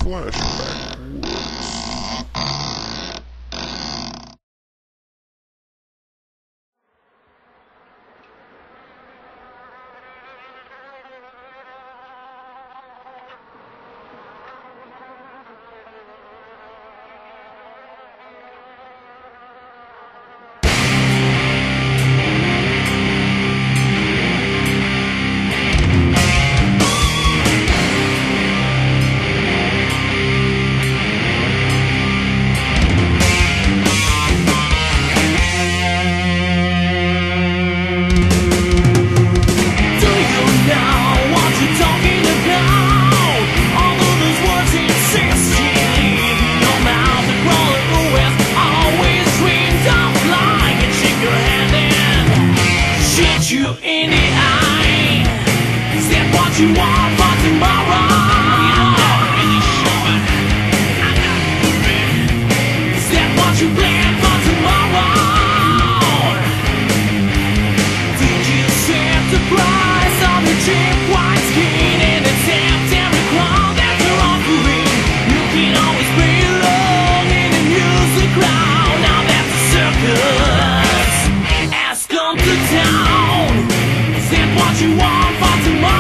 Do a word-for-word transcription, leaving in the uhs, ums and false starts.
Flashback Woods. You in the eye. Is that what you want for tomorrow? Is that what you plan for tomorrow? Did you set the price on the cheap white skin and the September crown that you're offering? You can always belong in the music crowd. Now that's the circus has come to town. What you want for tomorrow?